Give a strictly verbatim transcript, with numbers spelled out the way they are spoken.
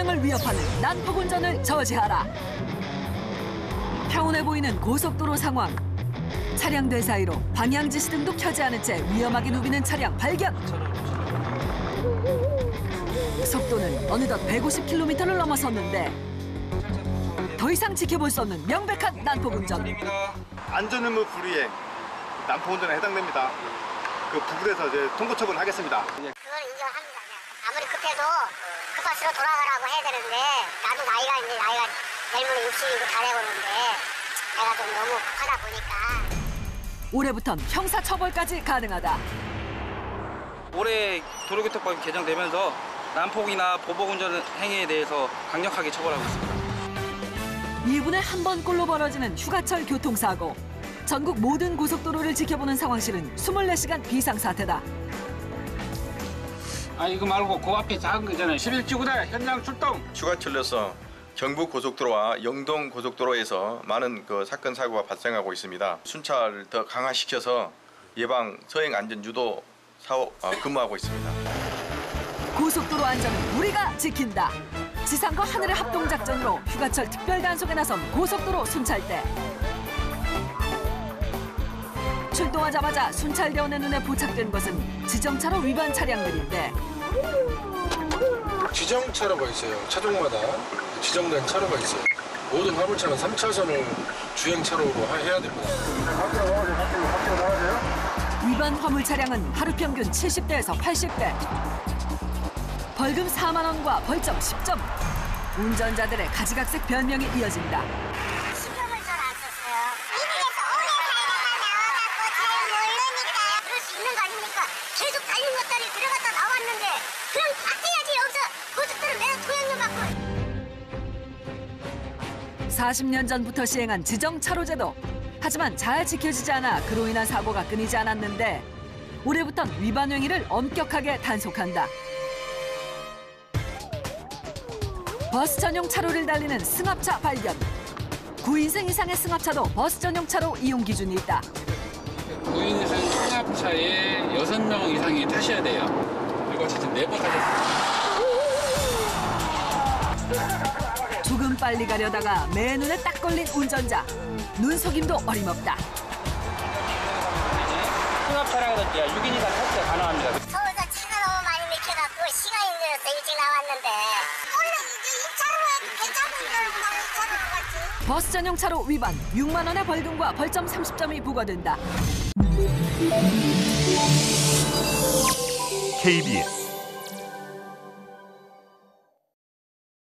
생명을 위협하는 난폭운전을 저지하라. 평온해 보이는 고속도로 상황. 차량들 사이로 방향지시등도 켜지 않은 채 위험하게 누비는 차량 발견. 속도는 어느덧 백오십 킬로미터를 넘어섰는데 더 이상 지켜볼 수 없는 명백한 난폭운전. 안전의무 불이행, 난폭운전에 해당됩니다. 그 부분에서 이제 통고 처분하겠습니다. 그걸 인정합니다. 아무리 급해도 급할수록 돌아가라고 해야 되는데 나도 나이가 이제 나이가 내일 모레 육십이고 다 되고 있는데 내가 좀 너무 급하다 보니까. 올해부턴 형사처벌까지 가능하다. 올해 도로교통법이 개정되면서 난폭이나 보복운전 행위에 대해서 강력하게 처벌하고 있습니다. 일 분에 한 번꼴로 벌어지는 휴가철 교통사고. 전국 모든 고속도로를 지켜보는 상황실은 이십사 시간 비상사태다. 아 이거 말고 그 앞에 작은 거잖아요. 십일 지구대 현장 출동. 휴가철로서 경북 고속도로와 영동 고속도로에서 많은 그 사건 사고가 발생하고 있습니다. 순찰을 더 강화시켜서 예방 서행 안전 유도 사업 어, 근무하고 있습니다. 고속도로 안전은 우리가 지킨다. 지상과 하늘의 합동작전으로 휴가철 특별 단속에 나선 고속도로 순찰대. 출동하자마자 순찰대원의 눈에 포착된 것은 지정차로 위반 차량들인데 지정차로가 있어요. 차종마다 지정된 차로가 있어요. 모든 화물차는 삼 차선을 주행차로로 해야 됩니다. 위반 화물 차량은 하루 평균 칠십 대에서 팔십 대. 벌금 사만 원과 벌점 십 점. 운전자들의 가지각색 변명이 이어진다. 신경을 잘 안 썼어요. 미국에서 오래 살다가 나와갖고 잘 모르니까 그럴 수 있는 거 아닙니까? 계속 달린 것들이 들어갔다 나왔는데 그럼 바뀌어야지. 여기서 고속도로 내가 도행료 받고. 사십 년 전부터 시행한 지정차로제도. 하지만 잘 지켜지지 않아 그로 인한 사고가 끊이지 않았는데 올해부턴 위반 행위를 엄격하게 단속한다. 버스 전용 차로를 달리는 승합차 발견. 구 인승 이상의 승합차도 버스 전용 차로 이용 기준이 있다. 구 인승 승합차에 여섯 명 이상이 타셔야 돼요. 그리고 지금 네번 타셨어요. 조금 빨리 가려다가 매 눈에 딱 걸린 운전자. 눈속임도 어림없다. 승합차량은 육 인 이상 탑승 가능합니다. 서울서 차가 너무 많이 막혀갖고 시간이 늦어서 일찍 나왔는데 원래 이제 이 차로에 괜찮은 걸 이 차로로 갔지. 버스 전용 차로 위반 육만 원의 벌금과 벌점 삼십 점이 부과된다. 케이비에스